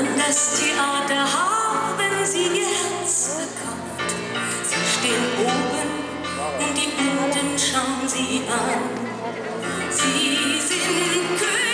An das Theater haben sie ihr Herz verkauft. Sie stehen oben und die unten schauen sie an. Sie sind König.